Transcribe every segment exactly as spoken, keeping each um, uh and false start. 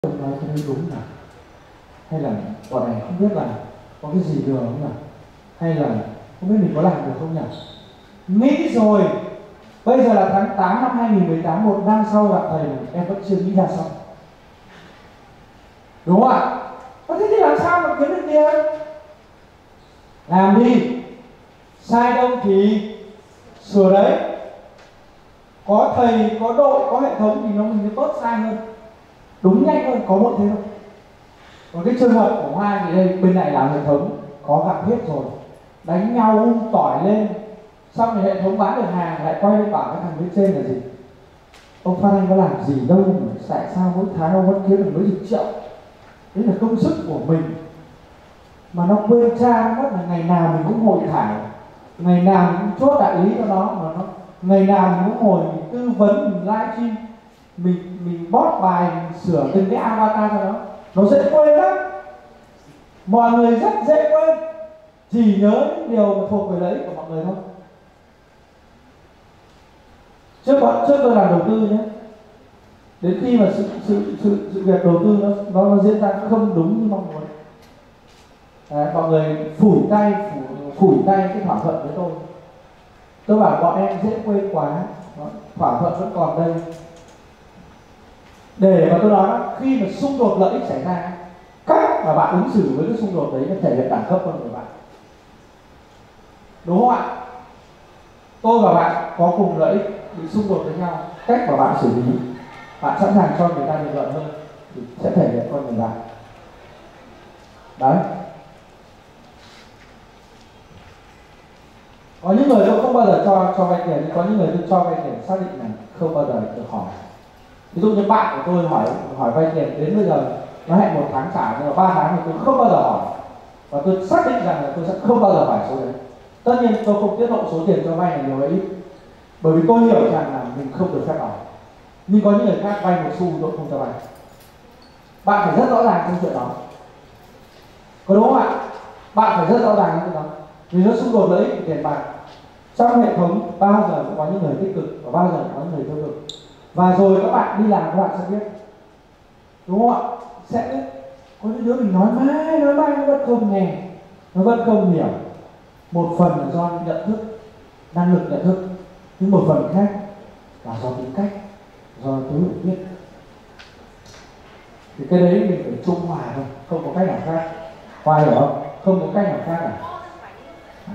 Ông nói cái đấy đúng là hay là bọn này không biết là có cái gì được không nhỉ, hay là không biết mình có làm được không nhỉ. Nghĩ rồi, bây giờ là tháng tám năm hai nghìn mười tám, một năm sau gặp thầy em vẫn chưa nghĩ ra xong, đúng không ạ? Thế thì làm sao mà kiếm được tiền? Làm đi, sai đâu thì sửa đấy. Có thầy, có đội, có hệ thống thì nó mình sẽ tốt, sai hơn, đúng nhanh hơn, có một thế thôi. Còn cái trường hợp của Hoa thì đây, bên này làm hệ thống có gặp hết rồi, đánh nhau um tỏi lên, xong rồi hệ thống bán được hàng lại quay lên bảo cái thằng bên trên là gì: ông Phan Anh có làm gì đâu mà tại sao mỗi tháng ông vẫn kiếm được mấy chục triệu, đấy là công sức của mình. Mà nó quên cha nó mất là ngày nào mình cũng hội thảo, ngày nào mình cũng chốt đại lý cho nó, mà nó ngày nào mình cũng ngồi mình tư vấn, mình livestream, mình mình bót bài, mình sửa từng cái avatar cho nó. Nó dễ quên lắm, mọi người rất dễ quên, chỉ nhớ những điều mà thuộc về lợi ích của mọi người thôi. Trước đó, trước tôi làm đầu tư nhé, đến khi mà sự sự sự, sự việc đầu tư nó nó, nó diễn ra không đúng như mong muốn, đấy, mọi người phủi tay phủ, phủi tay cái thỏa thuận với tôi. Tôi bảo bọn em dễ quên quá, thỏa thuận vẫn còn đây. Để mà tôi nói khi mà xung đột lợi ích xảy ra, cách mà bạn ứng xử với cái xung đột đấy nó thể hiện đẳng cấp con người bạn, đúng không ạ? Tôi và bạn có cùng lợi ích bị xung đột với nhau, cách mà bạn xử lý, bạn sẵn sàng cho người ta được lợi hơn thì sẽ thể hiện con người bạn. Đấy. Có những người tôi không bao giờ cho cho vay tiền, có những người tôi cho vay tiền xác định là không bao giờ được hỏi. Ví dụ như bạn của tôi hỏi hỏi vay tiền đến bây giờ nó hẹn một tháng trả, nhưng mà ba tháng thì tôi không bao giờ hỏi, và tôi xác định rằng là tôi sẽ không bao giờ hỏi số đấy. Tất nhiên tôi không tiết lộ số tiền cho vay là nhiều hay ít, bởi vì tôi hiểu rằng là mình không được phép hỏi. Nhưng có những người khác vay một xu tôi không cho vay. Bạn phải rất rõ ràng trong chuyện đó, có đúng không ạ? Bạn phải rất rõ ràng trong chuyện đó, vì nó xung đột lợi ích của tiền bạc. Trong hệ thống bao giờ cũng có những người tích cực và bao giờ cũng có những người tiêu cực, và rồi các bạn đi làm các bạn sẽ biết, đúng không ạ? Sẽ biết có những đứa mình nói mãi nói mãi nó vẫn không nghe, nó vẫn không hiểu. Một phần là do nhận thức, năng lực nhận thức, nhưng một phần khác là do tính cách, do thiếu hiểu biết. Thì cái đấy mình phải trung hòa thôi, không có cách nào khác. Hòa hiểu không? Không có cách nào khác cả. À.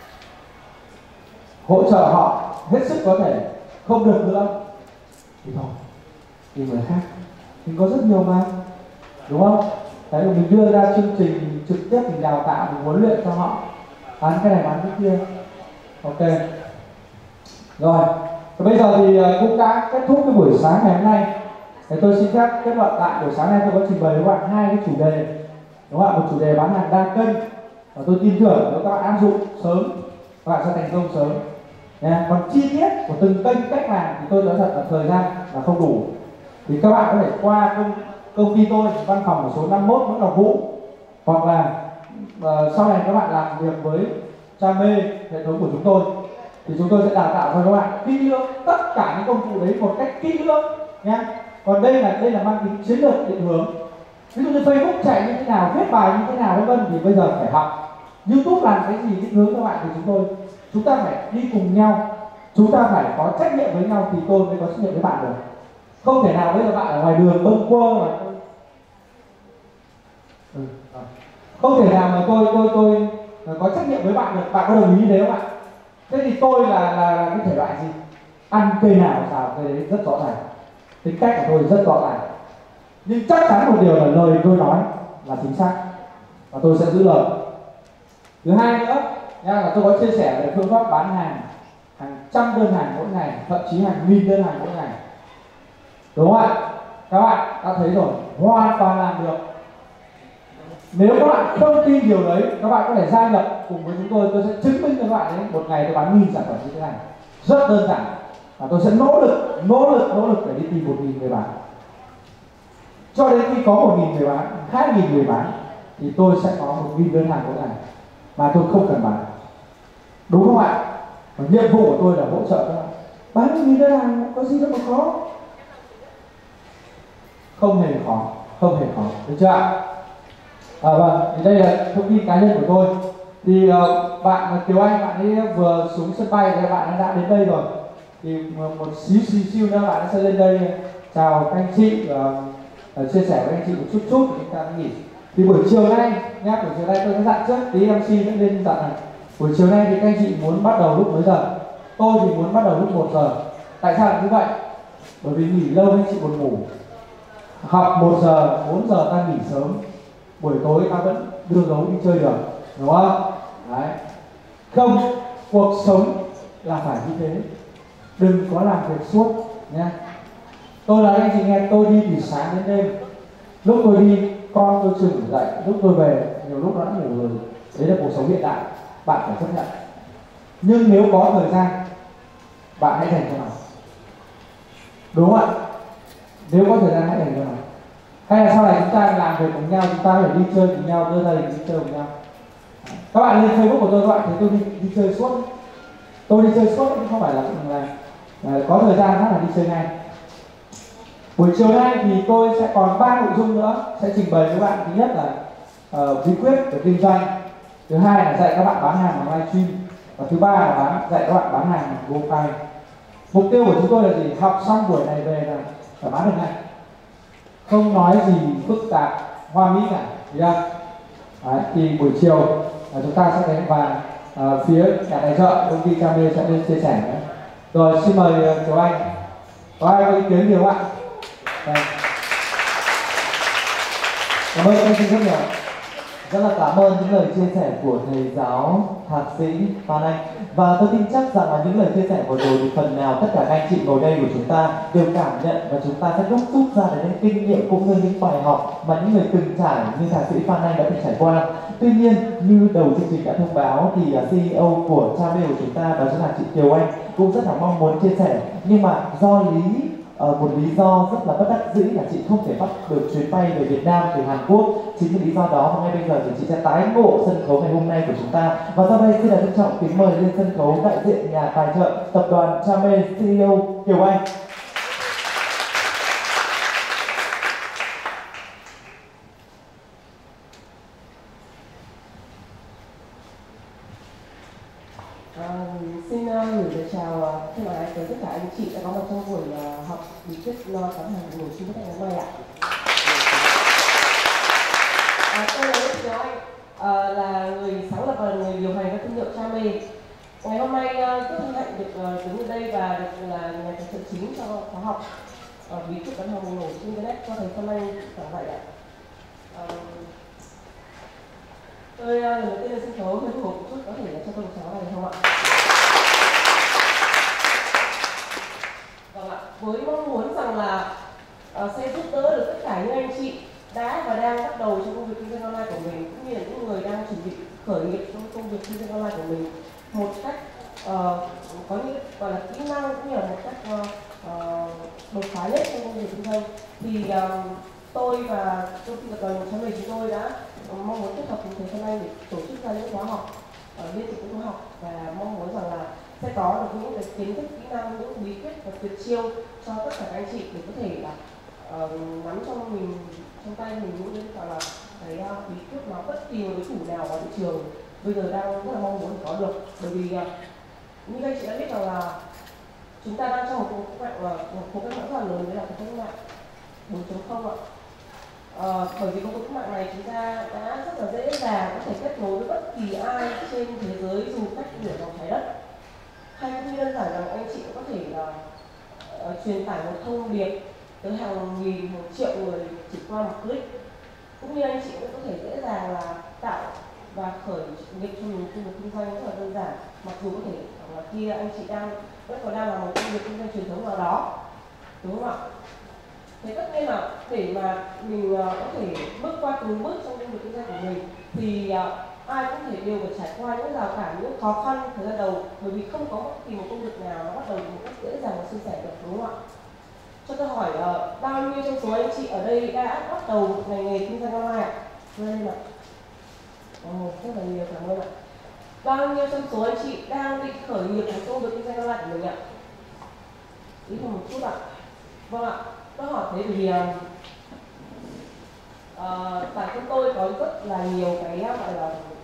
Hỗ trợ họ hết sức có thể, không được nữa thì thôi, tìm người khác. Mình có rất nhiều mà, đúng không? Đấy, mình đưa ra chương trình trực tiếp, mình đào tạo, mình huấn luyện cho họ bán cái này bán cái kia. Ok rồi, và bây giờ thì cũng đã kết thúc cái buổi sáng ngày hôm nay. Thì tôi xin phép kết luận lại buổi sáng nay tôi có trình bày với các bạn hai cái chủ đề, đúng không ạ? Một chủ đề bán hàng đa kênh, và tôi tin tưởng nếu các bạn áp dụng sớm các bạn sẽ thành công sớm. Yeah. Còn chi tiết của từng kênh cách làm thì tôi nói thật là thời gian là không đủ, thì các bạn có thể qua công, công ty tôi, văn phòng ở số năm mươi mốt Nguyễn Ngọc Vũ, hoặc là uh, sau này các bạn làm việc với Cha Mê, hệ thống của chúng tôi, thì chúng tôi sẽ đào tạo cho các bạn kỹ lưỡng tất cả những công cụ đấy một cách kỹ lưỡng nhé. Còn đây là đây là mang tính chiến lược định hướng. Ví dụ như Facebook chạy như thế nào, viết bài như thế nào vân vân thì bây giờ phải học. YouTube làm cái gì định hướng các bạn thì chúng tôi chúng ta phải đi cùng nhau, chúng ta phải có trách nhiệm với nhau thì tôi mới có trách nhiệm với bạn được. Không thể nào bây giờ bạn ở ngoài đường bâng quơ mà tôi... ừ. không thể nào mà tôi tôi tôi có trách nhiệm với bạn được. Bạn có đồng ý đấy không ạ? Thế thì tôi là là, là cái thể loại gì? Ăn cây nào xào cây đấy rất rõ ràng. Tính cách của tôi rất rõ ràng. Nhưng chắc chắn một điều là lời tôi nói là chính xác, và tôi sẽ giữ lời. Thứ hai nữa nha, là tôi có chia sẻ về phương pháp bán hàng hàng trăm đơn hàng mỗi ngày, thậm chí hàng nghìn đơn hàng mỗi ngày, đúng không ạ? Các bạn đã thấy rồi, hoàn toàn làm được. Nếu các bạn không tin điều đấy, các bạn có thể gia nhập cùng với chúng tôi. Tôi sẽ chứng minh cho các bạn đấy, một ngày tôi bán nghìn sản phẩm như thế này, rất đơn giản. Và tôi sẽ nỗ lực, nỗ lực, nỗ lực để đi tìm một nghìn người bán. Cho đến khi có một nghìn người bán, hai nghìn người bán, thì tôi sẽ có một nghìn đơn hàng mỗi ngày mà tôi không cần bán, đúng không ạ? Và nhiệm vụ của tôi là hỗ trợ các bạn bán một nghìn đơn hàng, có gì đâu mà khó, không hề khó. không hề khó, được chưa ạ? À, vâng, thì đây là thông tin cá nhân của tôi. Thì uh, bạn Kiều Anh, bạn ấy vừa xuống sân bay thì bạn ấy đã đến đây rồi. Thì một xíu xíu xíu nữa bạn ấy sẽ lên đây chào các anh chị, uh, chia sẻ với anh chị một chút chút để chúng ta nghỉ. Thì buổi chiều nay, nhá, buổi chiều nay tôi sẽ dặn trước, tí em xê sẽ lên dặn này. Buổi chiều nay thì các anh chị muốn bắt đầu lúc mấy giờ? Tôi thì muốn bắt đầu lúc một giờ. Tại sao lại như vậy? Bởi vì nghỉ lâu anh chị buồn ngủ. Học một giờ, bốn giờ ta nghỉ sớm, buổi tối ta vẫn đưa gấu đi chơi được, đúng không? Đấy. Không, cuộc sống là phải như thế. Đừng có làm việc suốt nha. Tôi nói anh chị nghe, tôi đi từ sáng đến đêm. Lúc tôi đi, con tôi chưa ngủ dậy, lúc tôi về, nhiều lúc nó đã ngủ rồi. Đấy là cuộc sống hiện đại, bạn phải chấp nhận. Nhưng nếu có thời gian, bạn hãy dành cho nó. Đúng không ạ? Nếu có thời gian hãy dành cho nó. Hay là sau này chúng ta làm việc cùng nhau, chúng ta phải đi chơi cùng nhau, đưa gia đình đi chơi cùng nhau. Các bạn lên Facebook của tôi, các bạn thấy tôi đi, đi chơi suốt. Tôi đi chơi suốt, không phải là, là, là có thời gian khác là đi chơi ngay. Buổi chiều nay thì tôi sẽ còn ba nội dung nữa sẽ trình bày với bạn. Thứ nhất là uh, bí quyết về kinh doanh. Thứ hai là dạy các bạn bán hàng bằng livestream. Và thứ ba là bán, dạy các bạn bán hàng bằng GoPay. Mục tiêu của chúng tôi là gì? Học xong buổi này về là phải bán được ngay. Không nói gì phức tạp, hoa mỹ cả. Đấy, thì buổi chiều uh, chúng ta sẽ đến và uh, phía nhà tài trợ công ty Camê sẽ lên chia sẻ nữa. Rồi xin mời uh, Kiều Anh. Có ai có ý kiến gì không ạ? Đây. Cảm ơn anh chị rất nhiều. Rất là cảm ơn những lời chia sẻ của thầy giáo thạc sĩ Phan Anh. Và tôi tin chắc rằng là những lời chia sẻ vừa rồi thì phần nào tất cả các anh chị ngồi đây của chúng ta đều cảm nhận và chúng ta sẽ đúc rút ra được những kinh nghiệm cũng như những bài học mà những người từng trải như thạc sĩ Phan Anh đã từng trải qua. Tuy nhiên như đầu chương trình đã thông báo thì xê e ô của Camê của chúng ta đó chính là chị Kiều Anh cũng rất là mong muốn chia sẻ, nhưng mà do lý Uh, một lý do rất là bất đắc dĩ là chị không thể bắt được chuyến bay về Việt Nam từ Hàn Quốc. Chính vì lý do đó mà ngay bây giờ thì chị sẽ tái ngộ sân khấu ngày hôm nay của chúng ta. Và sau đây xin là trân trọng kính mời lên sân khấu đại diện nhà tài trợ tập đoàn Camê xê e ô Kiều Anh. Uh, xin uh, gửi lời chào thân uh, ái tới tất cả anh chị đã có mặt trong buổi uh, học bí quyết lo bán hàng nổi tiếng ngày hôm nay ạ. Uh, tôi là Kiều Anh, uh, là người sáng lập và người điều hành các thương hiệu Camê. Ngày hôm nay uh, rất hân hạnh được uh, đứng ở đây và được là nhà tài trợ chính cho khóa học uh, bí quyết bán hàng nổi trên internet do thầy Phan Anh giảng dạy ạ. Uh, tôi uh, lần đầu tiên lên sân khấu hơi hổ một chút, có thể là cho tôi một tràng này không ạ? Vâng ạ, với mong muốn rằng là uh, sẽ giúp đỡ được tất cả những anh chị đã và đang bắt đầu trong công việc kinh doanh online của mình, cũng như là những người đang chuẩn bị khởi nghiệp trong công việc kinh doanh online của mình một cách uh, có những gọi là kỹ năng cũng như là một cách uh, uh, đột phá nhất trong công việc kinh doanh. Thì uh, tôi và công ty tập đoàn Camê chúng tôi đã uh, mong muốn kết hợp cùng thầy Phan Anh để tổ chức ra những khóa học uh, liên tục những khóa học, và mong muốn rằng là sẽ có được những cái kiến thức, kỹ năng, những bí quyết và tuyệt chiêu cho tất cả các anh chị để có thể là uh, nắm trong mình, trong tay mình những cái gọi là cái uh, bí quyết mà bất kỳ một đối thủ nào ở thị trường bây giờ đang rất là mong muốn có được. Bởi vì uh, như các anh chị đã biết rằng là chúng ta đang trong một cuộc cách mạng, một cuộc cách mạng rất là lớn, đấy là cuộc cách mạng bốn chấm không ạ. Uh, bởi vì cuộc cách mạng này chúng ta đã rất là dễ dàng có thể kết nối với bất kỳ ai trên thế giới dù cách nửa vòng trái đất. Hay cũng như đơn giản rằng anh chị có thể là uh, truyền tải một thông điệp tới hàng nghìn, hàng triệu người chỉ qua một click. Cũng như anh chị cũng có thể dễ dàng là tạo và khởi nghiệp cho mình công việc kinh doanh rất là đơn giản. Mặc dù có thể là khi anh chị đang vẫn còn đang làm một công việc kinh doanh truyền thống nào đó, đúng không ạ? Thế tất nhiên là để mà mình uh, có thể bước qua từng bước trong công việc kinh doanh của mình thì uh, ai cũng thể đều phải trải qua những rào cản, những khó khăn thời gian đầu, bởi vì không có bất kỳ một công việc nào nó bắt đầu một cách dễ dàng và suôn sẻ được, đúng không ạ? Cho tôi hỏi uh, bao nhiêu trong số anh chị ở đây đã bắt đầu một ngành nghề kinh doanh online ạ? Lên ạ. Ồ, rất là nhiều, cảm ơn ạ. Bao nhiêu trong số anh chị đang định khởi nghiệp một công việc kinh doanh online của mình ạ? Ý hơn một chút ạ. Vâng ạ. Tôi hỏi thế vì uh, uh, bản thân tôi có rất là nhiều cái gọi là